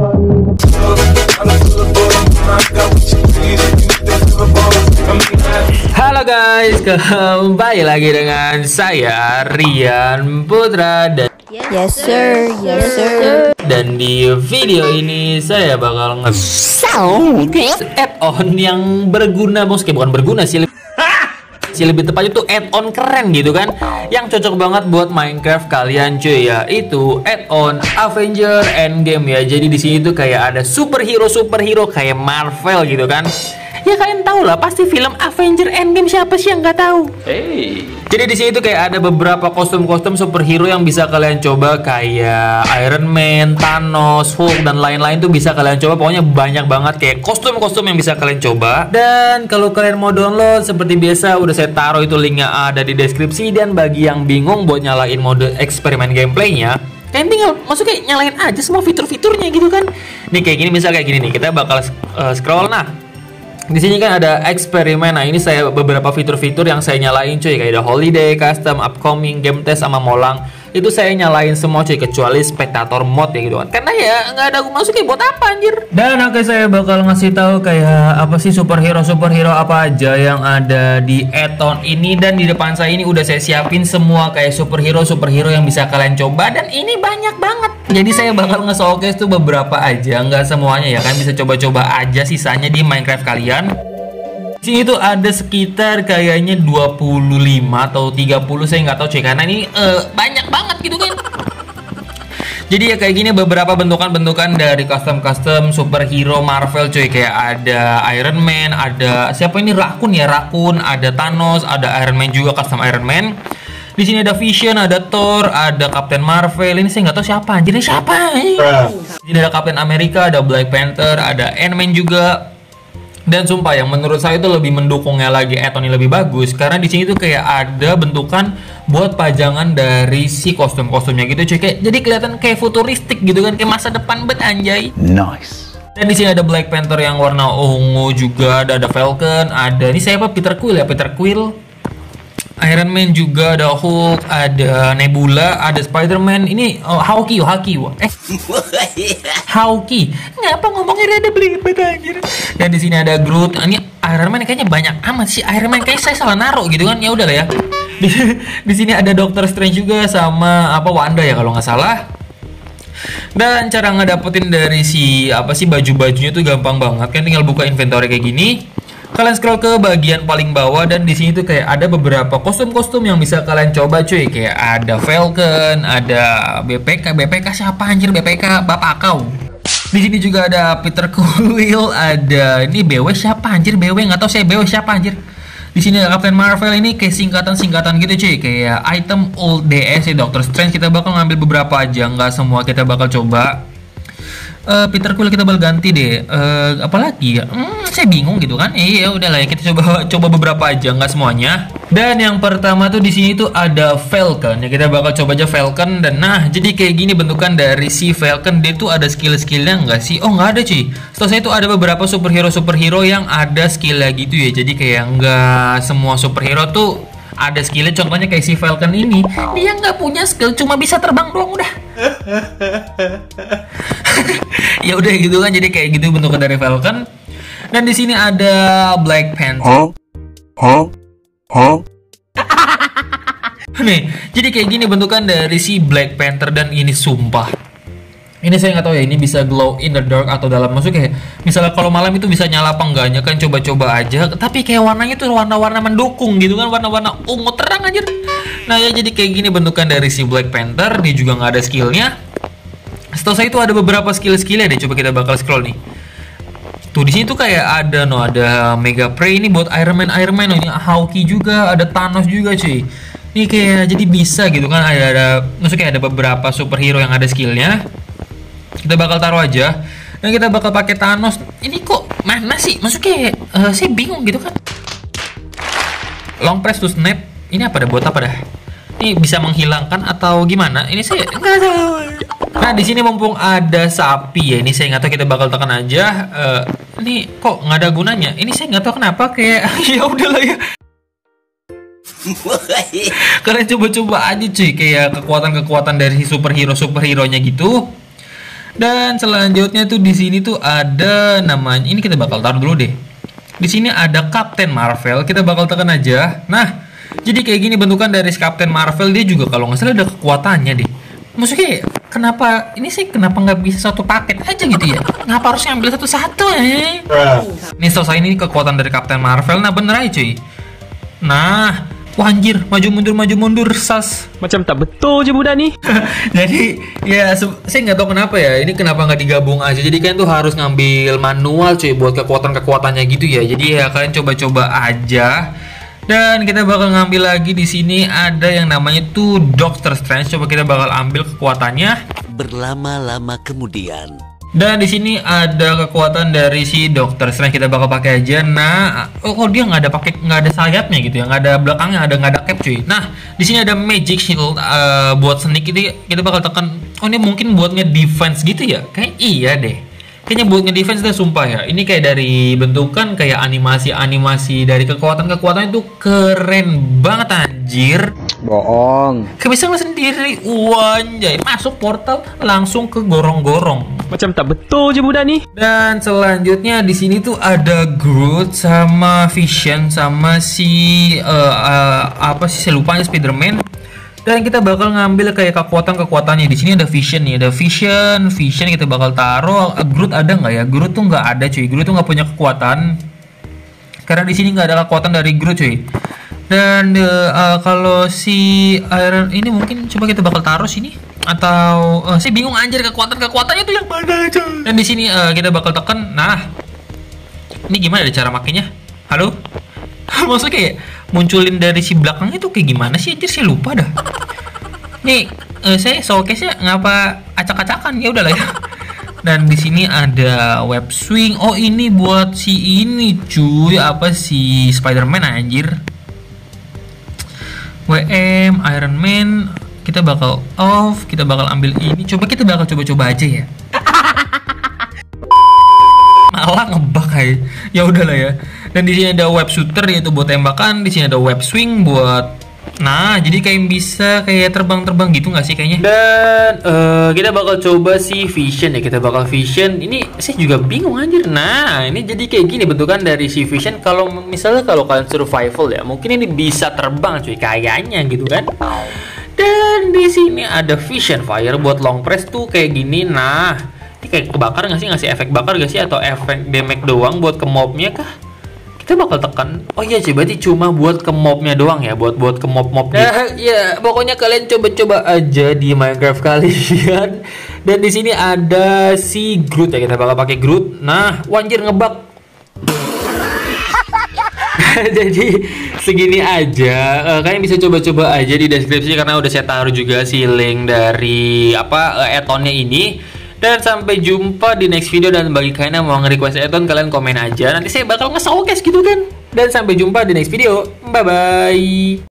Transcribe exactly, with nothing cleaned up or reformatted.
Halo guys, kembali lagi dengan saya Rian Putra dan Yes sir, yes sir. Dan di video ini saya bakal nge add-on yang berguna, maksudnya bukan berguna sih, si lebih tepatnya tuh add-on keren gitu kan, yang cocok banget buat Minecraft kalian cuy, ya itu add-on Avenger Endgame ya. Jadi di sini tuh kayak ada superhero superhero kayak Marvel gitu kan. Ya kalian tahu lah pasti film Avenger Endgame, siapa sih yang nggak tahu? Hey. Jadi di sini tuh kayak ada beberapa kostum-kostum superhero yang bisa kalian coba kayak Iron Man, Thanos, Hulk dan lain-lain tuh bisa kalian coba. Pokoknya banyak banget kayak kostum-kostum yang bisa kalian coba. Dan kalau kalian mau download seperti biasa udah saya taruh itu linknya ada di deskripsi. Dan bagi yang bingung buat nyalain mode eksperimen gameplaynya, kalian tinggal masuk kayak nyalain aja semua fitur-fiturnya gitu kan. Nih kayak gini, misal kayak gini nih, kita bakal uh, scroll. Nah di sini kan ada eksperimen. Nah ini saya beberapa fitur-fitur yang saya nyalain cuy, kayak ada holiday, custom, upcoming, game test sama molang. Itu saya nyalain semua cuy, kecuali spectator mode ya gitu kan. Karena ya nggak ada gue masukin buat apa anjir. Dan oke, saya bakal ngasih tahu kayak apa sih superhero superhero apa aja yang ada di add-on ini. Dan di depan saya ini udah saya siapin semua kayak superhero superhero yang bisa kalian coba. Dan ini banyak banget. Jadi saya bakal nge-showcase tuh beberapa aja, nggak semuanya ya kan, bisa coba-coba aja sisanya di Minecraft kalian. Di sini tuh ada sekitar kayaknya dua puluh lima atau tiga puluh, saya nggak tahu cuy, karena ini uh, banyak banget gitu kan. Jadi ya kayak gini beberapa bentukan-bentukan dari custom-custom superhero Marvel cuy, kayak ada Iron Man, ada siapa ini, Rakun ya, Rakun, ada Thanos, ada Iron Man juga, custom Iron Man. Di sini ada Vision, ada Thor, ada Captain Marvel. Ini saya nggak tahu siapa anjir, ini siapa? Di sini ada Captain America, ada Black Panther, ada Ant-Man juga. Dan sumpah yang menurut saya itu lebih mendukungnya lagi, add-on lebih bagus karena di sini tuh kayak ada bentukan buat pajangan dari si kostum-kostumnya gitu cuy, kayak jadi kelihatan kayak futuristik gitu kan, kayak masa depan bet anjay. Nice. Dan di sini ada Black Panther yang warna ungu juga, ada ada Falcon, ada ini siapa, Peter Quill ya, Peter Quill. Iron Man juga, ada Hulk, ada Nebula, ada Spider-Man. Ini oh, Hawkeye, Hawkeye. Eh, Hawkeye. Ngapa ngomongnya ada belibet anjir. Dan di sini ada Groot. Ini Iron Man kayaknya banyak amat sih. Iron Man kayaknya saya salah naruh gitu kan. Ya udah lah ya. Di, di sini ada Doctor Strange juga sama apa Wanda ya kalau nggak salah. Dan cara ngedapetin dari si apa sih baju-bajunya tuh gampang banget kan, tinggal buka inventory kayak gini. Kalian scroll ke bagian paling bawah dan di sini tuh kayak ada beberapa kostum-kostum yang bisa kalian coba cuy, kayak ada Falcon, ada B P K, B P K siapa anjir, B P K bapak kau. Di sini juga ada Peter Quill, ada ini B W siapa anjir, B W nggak tahu saya B W siapa anjir. Di sini ada Captain Marvel, ini kayak singkatan-singkatan gitu cuy, kayak item old D S ya, Doctor Strange. Kita bakal ngambil beberapa aja, nggak semua kita bakal coba. Uh, Peter Quill kita bakal ganti deh. Uh, apalagi ya? Hmm, saya bingung gitu kan. Iya, eh, udahlah ya, kita coba coba beberapa aja, nggak semuanya. Dan yang pertama tuh di sini tuh ada Falcon. Ya kita bakal coba aja Falcon. Dan nah, jadi kayak gini bentukan dari si Falcon. Dia tuh ada skill-skillnya nggak sih? Oh, nggak ada cuy. Setelah saya tuh ada beberapa superhero-superhero yang ada skillnya gitu ya. Jadi kayak nggak semua superhero tuh ada skillnya. Contohnya kayak si Falcon ini, dia nggak punya skill, cuma bisa terbang doang udah. Ya udah gitu kan, jadi kayak gitu bentukan dari Falcon. Dan di sini ada Black Panther. Huh? Huh? Huh? Nih, jadi kayak gini bentukan dari si Black Panther. Dan ini sumpah, ini saya nggak tahu ya, ini bisa glow in the dark atau dalam, maksudnya kayak misalnya kalau malam itu bisa nyala apa enggaknya kan, coba-coba aja. Tapi kayak warnanya tuh warna-warna mendukung gitu kan, warna-warna ungu terang aja. Nah ya jadi kayak gini bentukan dari si Black Panther. Dia juga nggak ada skillnya. Setahu saya itu ada beberapa skill-skillnya deh. Coba kita bakal scroll nih. Tuh di sini tuh kayak ada no, ada Mega Prey ini buat Iron Man, Iron Man. Oh, ini Hawkeye juga, ada Thanos juga cuy. Ini kayak jadi bisa gitu kan, ada ada maksudnya ada beberapa superhero yang ada skillnya. Kita bakal taruh aja. Dan kita bakal pakai Thanos. Ini kok mana sih? Maksudnya uh, saya bingung gitu kan. Long press to snap. Ini apa dah, buat apa dah? Ini bisa menghilangkan atau gimana? Ini saya nggak tahu. Nah di sini mumpung ada sapi ya, ini saya nggak tahu, kita bakal tekan aja. Uh, ini kok nggak ada gunanya? Ini saya nggak tahu kenapa, kayak ya udahlah ya. Kalian coba-coba aja cuy, kayak kekuatan-kekuatan dari superhero superhero nya gitu. Dan selanjutnya tuh di sini tuh ada namanya, ini kita bakal taruh dulu deh. Di sini ada Captain Marvel, kita bakal tekan aja. Nah, jadi kayak gini bentukan dari Captain Marvel, dia juga kalau nggak salah ada kekuatannya deh. Maksudnya kenapa ini sih kenapa nggak bisa satu paket aja gitu ya? Ngapa harus ngambil satu-satu eh? Ini selesai ini kekuatan dari Captain Marvel. Nah bener aja cuy. Nah, wah anjir, maju mundur maju mundur sas. Macam tak betul je budak nih. Jadi ya saya nggak tahu kenapa ya. Ini kenapa nggak digabung aja? Jadi kalian tuh harus ngambil manual cuy buat kekuatan-kekuatannya gitu ya. Jadi ya kalian coba-coba aja. Dan kita bakal ngambil lagi di sini ada yang namanya tuh Doctor Strange. Coba kita bakal ambil kekuatannya. Berlama-lama kemudian. Dan di sini ada kekuatan dari si Doctor Strange, kita bakal pakai aja. Nah, oh, oh dia nggak ada pakai nggak ada sayapnya gitu ya, nggak ada belakangnya, ada nggak ada cap cuy. Nah, di sini ada Magic Shield uh, buat sneak itu kita bakal tekan. Oh ini mungkin buat nge-defense gitu ya? Kayak iya deh. Kayaknya buat nge-defense deh sumpah ya. Ini kayak dari bentukan kayak animasi-animasi dari kekuatan-kekuatan itu keren banget anjir. Bohong. Kayak bisa ngeliat sendiri, wanjay, masuk portal langsung ke gorong-gorong. Macam tak betul je budak nih. Dan selanjutnya di sini tuh ada Groot sama Vision sama si uh, uh, apa sih saya lupa Spider-Man. Dan kita bakal ngambil kayak kekuatan-kekuatannya. Di sini ada Vision nih, ada Vision, Vision kita bakal taruh. Groot ada nggak ya? Groot tuh nggak ada cuy. Groot tuh nggak punya kekuatan. Karena di sini nggak ada kekuatan dari Groot cuy. Dan uh, uh, kalau si Iron ini mungkin coba kita bakal taruh sini atau uh, saya bingung anjir kekuatan-kekuatannya tuh yang mana aja. Dan di sini uh, kita bakal tekan. Nah, ini gimana ada cara makainya? Halo? Maksudnya kayak munculin dari si belakangnya tuh kayak gimana sih anjir, saya lupa dah. Nih, uh, saya showcase-nya ngapa acak-acakan, ya udahlah ya. Dan di sini ada web swing. Oh, ini buat si ini cuy, apa si Spider-Man anjir. W M Iron Man kita bakal off, kita bakal ambil ini. Coba kita bakal coba-coba aja ya. Malah ngebug aja. Ya udahlah ya. Dan di sini ada web shooter yaitu buat tembakan, di sini ada web swing buat nah, jadi kayak bisa kayak terbang-terbang gitu nggak sih kayaknya. Dan uh, kita bakal coba si Vision ya, kita bakal Vision. Ini saya juga bingung anjir. Nah, ini jadi kayak gini bentukan dari si Vision. Kalau misalnya kalau kalian survival ya, mungkin ini bisa terbang cuy kayaknya gitu kan. Dan di sini ada Vision Fire buat long press tuh kayak gini. Nah, ini kayak kebakar nggak sih, ngasih efek bakar gak sih atau efek damage doang buat ke mobnya kah? Kita bakal tekan. Oh iya sih, berarti cuma buat ke mobnya doang ya, buat buat ke mob-mob gitu. Nah, ya pokoknya kalian coba-coba aja di Minecraft kalian. Dan di sini ada si Groot ya, kita bakal pakai Groot. Nah, wanjir ngebug. Jadi segini aja. Uh, kalian bisa coba-coba aja di deskripsi karena udah saya taruh juga si link dari apa uh, add-onnya ini. Dan sampai jumpa di next video. Dan bagi kalian yang mau nge-request add-on, kalian komen aja. Nanti saya bakal nge-showcase gitu kan. Dan sampai jumpa di next video. Bye-bye.